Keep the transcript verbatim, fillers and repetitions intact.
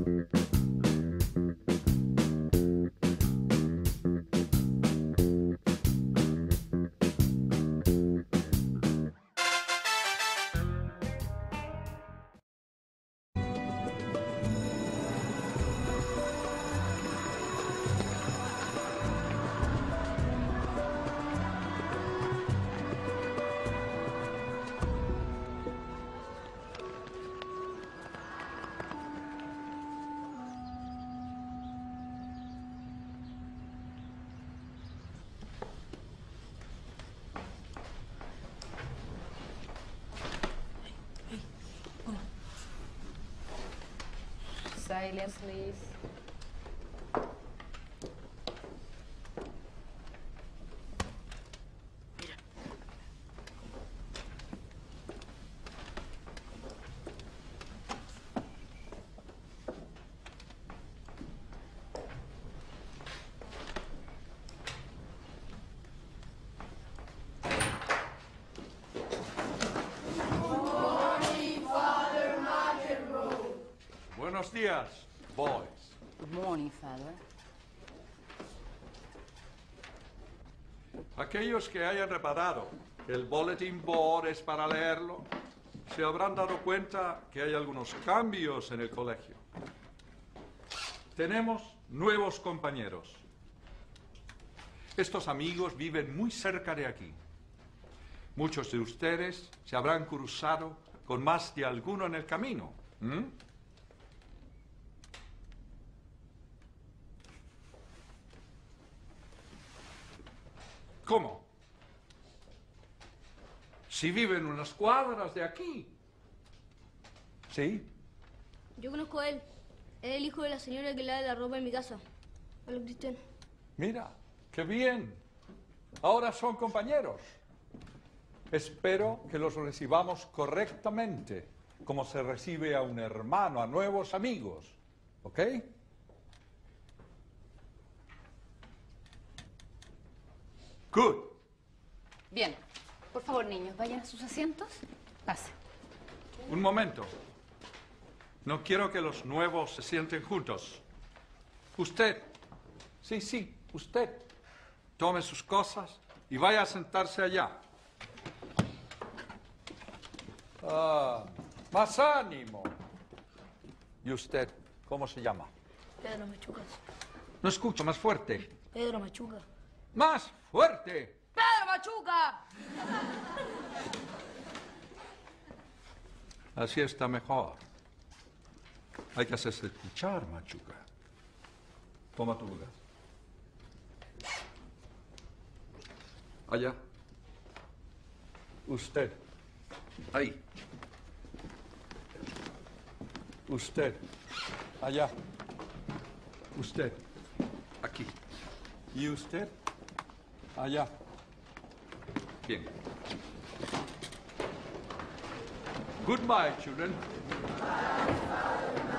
Silence, please. Buenos días, boys. Good morning, Father. Aquellos que hayan reparado que el bulletin board es para leerlo, se habrán dado cuenta que hay algunos cambios en el colegio. Tenemos nuevos compañeros. Estos amigos viven muy cerca de aquí. Muchos de ustedes se habrán cruzado con más de alguno en el camino. ¿Mm? ¿Cómo? Si viven unas cuadras de aquí. ¿Sí? Yo conozco a él. Es el hijo de la señora que lava la ropa en mi casa. Hola, Cristian. Mira, qué bien. Ahora son compañeros. Espero que los recibamos correctamente, como se recibe a un hermano, a nuevos amigos. ¿Ok? Good. Bien. Por favor, niños, vayan a sus asientos. Pase. Un momento. No quiero que los nuevos se sienten juntos. Usted, sí, sí, usted, tome sus cosas y vaya a sentarse allá. Ah, más ánimo. ¿Y usted, cómo se llama? Pedro Machucas. No escucho, más fuerte. Pedro Machuca. ¡Más fuerte! ¡Pedro Machuca! Así está mejor. Hay que hacerse escuchar, Machuca. Toma tu lugar. Allá. Usted. Ahí. Usted. Allá. Usted. Aquí. ¿Y usted? Allá. Bien. Goodbye, children.